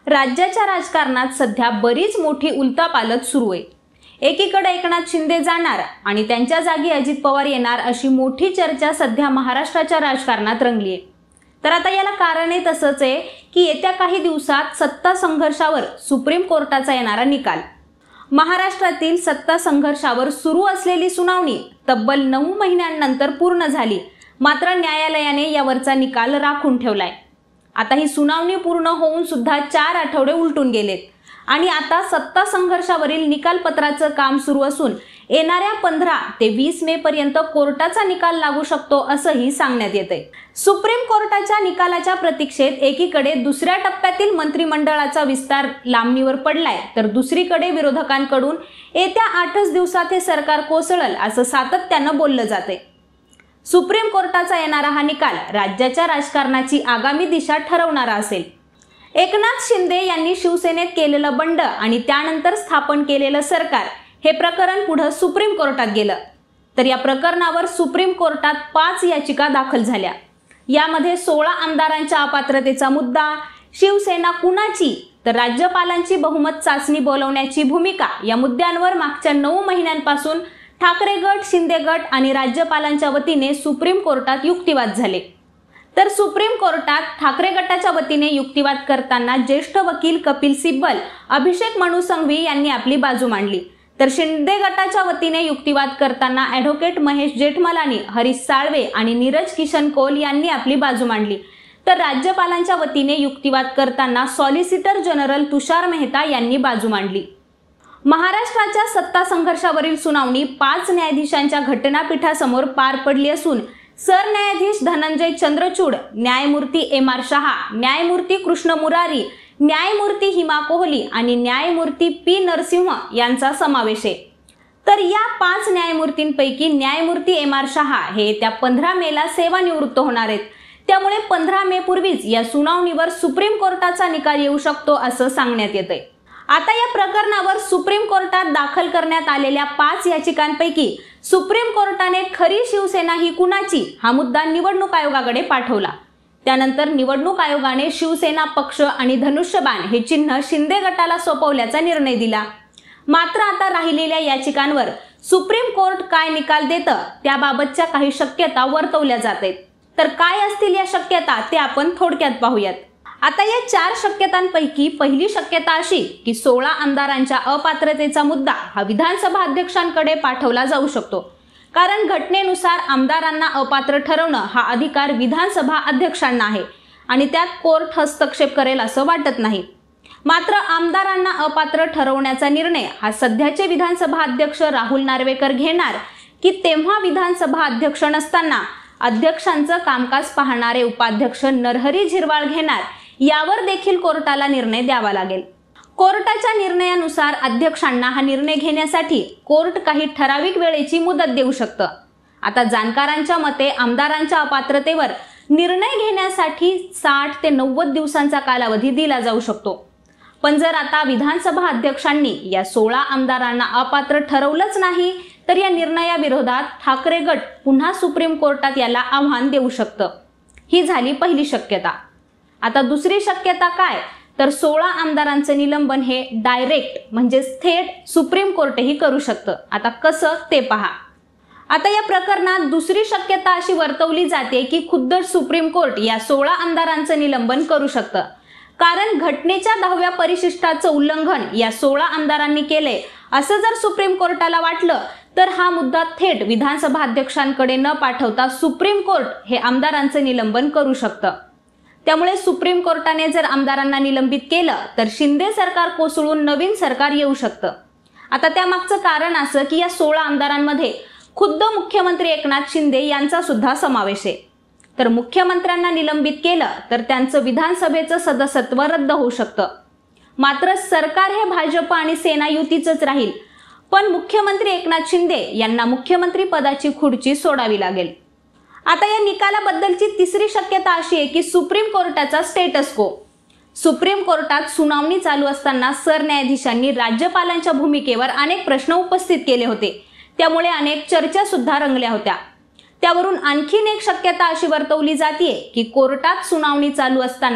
राज्याच्या राजकारणात सध्या बरीच मोठी उलथापालथ सुरू आहे। एकीकडे एकनाथ शिंदे जाणार आणि त्यांच्या जागी अजित पवार येणार अशी मोठी चर्चा सध्या महाराष्ट्राच्या राजकारणात रंगली आहे। तर आता याला कारण तसंच आहे की येत्या काही दिवसात सत्ता संघर्षावर सुप्रीम कोर्टाचा येणारा निकाल। महाराष्ट्रातील सत्ता संघर्षावर सुरू असलेली सुनावणी तब्बल 9 महिन्यांनंतर पूर्ण झाली, मात्र न्यायालयाने यावरचा निकाल राखून ठेवलाय। आता ही सुनावणी पूर्ण होऊन सुद्धा 4 आठवडे उलटून गेलेत आणि आता सत्ता संघर्षावरील निकालपत्राचं काम सुरू असून येणाऱ्या 15 ते 20 मे पर्यंत कोर्टाचा निकाल लागू शकतो असंही सांगण्यात येतंय। सुप्रीम कोर्टाच्या निकालाच्या प्रतीक्षेत एकीकडे दुसऱ्या टप्प्यातील मंत्रिमंडळाचा विस्तार लांबणीवर पडलाय, तर दुसरीकडे विरोधकांकडून येत्या 8च दिवसात हे सरकार कोसळल असं सातत्यानं बोललं जातंय। सुप्रीम कोर्टाचा येणारा हा निकाल राज्याच्या राजकारणाची आगामी दिशा ठरवणारा असेल। एकनाथ शिंदे यांनी शिवसेनेत केलेलं बंड आणि त्यानंतर स्थापन केलेलं सरकार हे प्रकरण पुढे सुप्रीम कोर्टात गेलं, तर या प्रकरणावर सुप्रीम कोर्टात 5 याचिका दाखल झाल्या। यामध्ये 16 आमदारांच्या अपात्रतेचा मुद्दा, शिवसेना कुणाची तर राज्यपालांची बहुमत चाचणी बोलवण्याची भूमिका या मुद्द्यांवर मागच्या 9 महिन्यांपासून ठाकरे गट, शिंदे गट आणि राज्यपालांच्या वतीने सुप्रीम कोर्टात युक्तिवाद झाले। तर सुप्रीम कोर्टात ठाकरे गटाच्या वतीने युक्तिवाद करताना ज्येष्ठ वकील कपिल सिब्बल, अभिषेक मनु संघवी यांनी आपली बाजू मांडली, तर शिंदे गटाच्या वतीने युक्तिवाद करताना ॲडव्होकेट महेश जेठमलानी, हरीश साळवे आणि नीरज किशन कौल यांनी आपली बाजू मांडली। तर राज्यपालांच्या वतीने युक्तिवाद करताना सॉलिसिटर जनरल तुषार मेहता यांनी बाजू मांडली। महाराष्ट्राच्या सत्ता संघर्षावरील सुनावणी 5 न्यायाधीशांच्या घटनापीठासमोर पार पडली असून सरन्यायाधीश धनंजय चंद्रचूड, न्यायमूर्ती एम.आर. शहा, न्यायमूर्ती कृष्ण मुरारी, न्यायमूर्ती हिमा कोहली आणि न्यायमूर्ती पी. नरसिंह यांचा समावेश आहे। तर या 5 न्यायमूर्तींपैकी न्यायमूर्ती एम.आर. शहा हे येत्या 15 मेला सेवानिवृत्त होणार आहेत, त्यामुळे 15 मे पूर्वीच या सुनावणीवर सुप्रीम कोर्टाचा निकाल येऊ शकतो असं सांगण्यात येतंय। आता या प्रकरणावर सुप्रीम कोर्टात दाखल करण्यात आलेल्या 5 याचिकांपैकी सुप्रीम कोर्टाने खरी शिवसेना ही कुणाची हा मुद्दा निवडणूक आयोगाकडे पाठवला। त्यानंतर निवडणूक आयोगाने शिवसेना पक्ष आणि धनुष्यबाण हे चिन्ह शिंदे गटाला सोपवल्याचा निर्णय दिला। मात्र आता राहिलेल्या याचिकांवर सुप्रीम कोर्ट काय निकाल देतं त्याबाबतच्या काही शक्यता वर्तवल्या जात आहेत। तर काय असतील या शक्यता ते आपण थोडक्यात पाहूयात। आता या 4 शक्यतांपैकी पहिली शक्यता अशी की 16 आमदारांच्या अपात्रतेचा मुद्दा हा विधानसभा अध्यक्षांकडे पाठवला जाऊ शकतो, कारण घटनेनुसार आमदारांना अपात्र ठरवणं हा अधिकार विधानसभा अध्यक्षांना आहे आणि त्यात कोर्ट हस्तक्षेप करेल असं वाटत नाही। मात्र आमदारांना अपात्र ठरवण्याचा निर्णय हा सध्याचे विधानसभा अध्यक्ष राहुल नार्वेकर घेणार की तेव्हा विधानसभा अध्यक्ष नसताना अध्यक्षांचं कामकाज पाहणारे उपाध्यक्ष नरहरी झिरवाळ घेणार यावर देखील कोर्टाला निर्णय द्यावा लागेल। कोर्टाच्या निर्णयानुसार अध्यक्षांना हा निर्णय घेण्यासाठी कोर्ट काही ठराविक वेळेची मुदत देऊ शकतं। आता जाणकारांच्या मते आमदारांच्या अपात्रतेवर निर्णय घेण्यासाठी 60 ते 90 दिवसांचा कालावधी दिला जाऊ शकतो। पण जर आता विधानसभा अध्यक्षांनी या 16 आमदारांना अपात्र ठरवलंच नाही तर या निर्णयाविरोधात ठाकरे गट पुन्हा सुप्रीम कोर्टात याला आव्हान देऊ शकतं। ही झाली पहिली शक्यता। आता दुसरी शक्यता काय तर 16 आमदारांचं निलंबन हे डायरेक्ट म्हणजे थेट सुप्रीम कोर्टही करू शकतं। आता कसं ते पहा। आता या प्रकरणात दुसरी शक्यता अशी वर्तवली जाते की खुद्द सुप्रीम कोर्ट या 16 आमदारांचं निलंबन करू शकतं, कारण घटनेच्या 10व्या परिशिष्टाचं उल्लंघन या 16 आमदारांनी केले असं जर सुप्रीम कोर्टाला वाटलं तर हा मुद्दा थेट विधानसभा अध्यक्षांकडे न पाठवता सुप्रीम कोर्ट हे आमदारांचं निलंबन करू शकतं। त्यामुळे सुप्रीम कोर्टाने जर आमदारांना निलंबित केलं तर शिंदे सरकार कोसळून नवीन सरकार येऊ शकतं। आता त्यामागचं कारण असं की या 16 आमदारांमध्ये खुद्द मुख्यमंत्री एकनाथ शिंदे यांचा सुद्धा समावेश आहे। तर मुख्यमंत्र्यांना निलंबित केलं तर त्यांचं विधानसभेचं सदस्यत्व रद्द होऊ शकतं। मात्र सरकार हे भाजप आणि सेना युतीचंच राहील, पण मुख्यमंत्री एकनाथ शिंदे यांना मुख्यमंत्री पदाची खुर्ची सोडावी लागेल। आता या निकालाबद्दलची तिसरी शक्यता अशी आहे की सुप्रीम कोर्टाचा स्टेटस को। सुप्रीम कोर्टात सुनावणी चालू असताना सरन्यायाधीशांनी राज्यपालांच्या भूमिकेवर अनेक प्रश्न उपस्थित केले होते, त्यामुळे अनेक चर्चा सुद्धा रंगल्या होत्या। त्यावरून आणखीन एक शक्यता अशी वर्तवली जाते की कोर्टात सुनावणी चालू असताना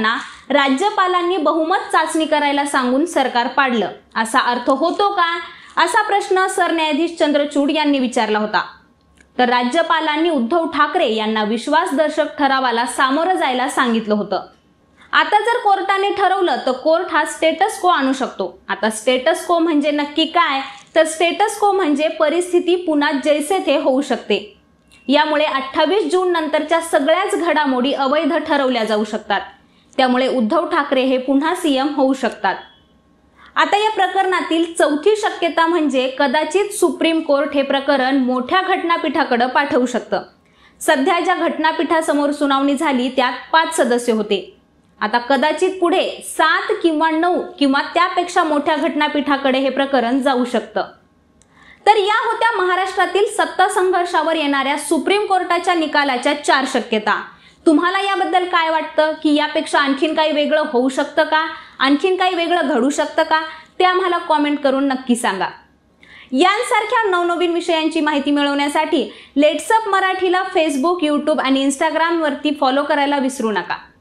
राज्यपालांनी बहुमत चाचणी करायला सांगून सरकार पाडलं असा अर्थ होतो का, असा प्रश्न सरन्यायाधीश चंद्रचूड यांनी विचारला होता. तर राज्यपालांनी उद्धव ठाकरे यांना विश्वासदर्शक ठरावाला सामोरं जायला सांगितलं होतं. आता जर कोर्टाने ठरवलं तर कोर्ट हा स्टेटस को आणू शकतो. आता स्टेटस को म्हणजे नक्की काय, तर स्टेटस को म्हणजे परिस्थिती पुन्हा जैसे थे होऊ शकते. यामुळे 28 जून नंतरच्या सगळ्याच घडामोडी अवैध ठरवल्या जाऊ शकतात. त्यामुळे उद्धव ठाकरे हे पुन्हा सीएम होऊ शकतात. आता या प्रकरणातील चौथी शक्यता म्हणजे कदाचित सुप्रीम कोर्ट हे प्रकरण मोठ्या घटनापीठाकडे पाठवू शकतं. सध्या ज्या घटनापीठासमोर सुनावणी झाली त्यात 5 सदस्य होते. आता कदाचित पुढे 7 किंवा 9 किंवा त्यापेक्षा मोठ्या घटनापीठाकडे हे प्रकरण जाऊ शकतं. तर या होत्या महाराष्ट्रातील सत्ता संघर्षावर येणाऱ्या सुप्रीम कोर्टाच्या निकालाच्या 4 शक्यता. तुम्हाला याबद्दल काय वाटतं की यापेक्षा आणखीन काही वेगळं होऊ शकतं का, आणखीन काही वेगळं घडू शकतं का, ते आम्हाला कॉमेंट करून नक्की सांगा. यांसारख्या नवनवीन विषयांची माहिती मिळवण्यासाठी लेट्सअप मराठीला फेसबुक, यूट्यूब आणि इंस्टाग्राम वरती फॉलो करायला विसरू नका.